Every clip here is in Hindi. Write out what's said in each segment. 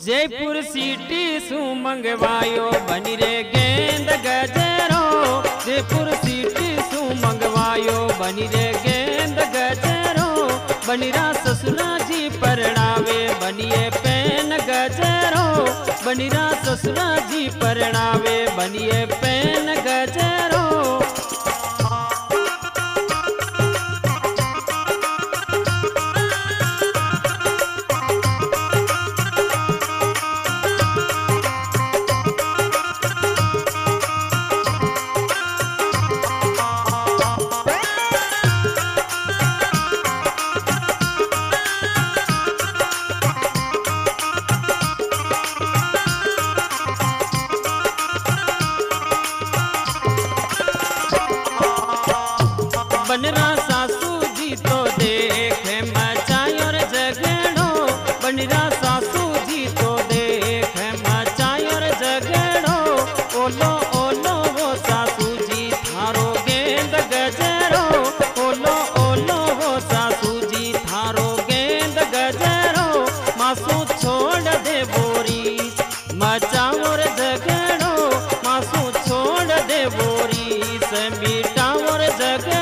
जयपुर सिटी सु मंगवायो बनी रे गेंद गजरो। जयपुर सिटी सु मंगवायो बनी रे गेंद गजरो। बनीरा ससुरा जी परणावे बनिए पेन गजरो। बनीरा ससुरा जी परणावे बनिए पेन गजरो। बनरा सासू जी तो देखे मचायो रे झगड़ो। बनरा सासू जी तो देखे मचायो रे झगड़ो। ओलो ओलो वो सासू जी थारो गेंद गजरो। ओलो ओलो वो सासू जी थारो गेंद गजरो। मासू छोड़ दे बोरी मचाओ रे झगड़ो। मासू छोड़ दे बोरी से मिटाओ रे झगड़ो।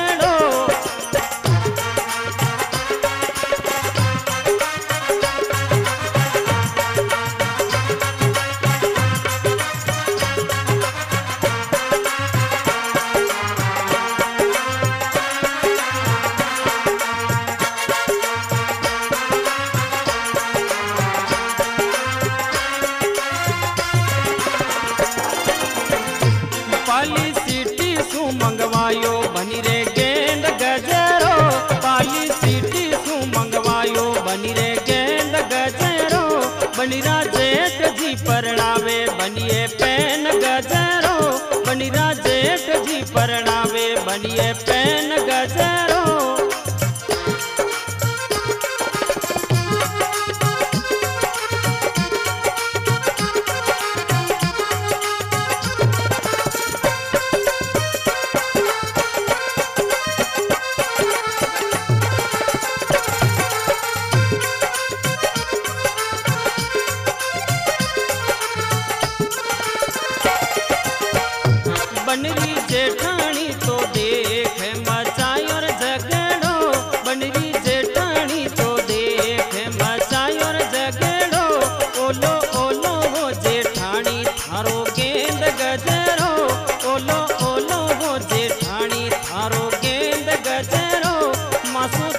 पाली सिटी सु मंगवायो बनी रे गेंद गजरो। पाली सिटी सु मंगवायो बनी रे गेंद गजरो। बनीरा जेठ जी परणावे बनिए पेन गजरो। बनीरा जेठ जी परणावे बनिए पेन गजरो। बनरी जेठानी तो देखे मचायो रे झगड़ो। बनरी जेठानी तो देखे मचायो रे झगड़ो। ओलो ओलो वो जेठानी थारो गेंद गजरो। ओलो ओलो वो जेठानी थारो गेंद गजरो। मासू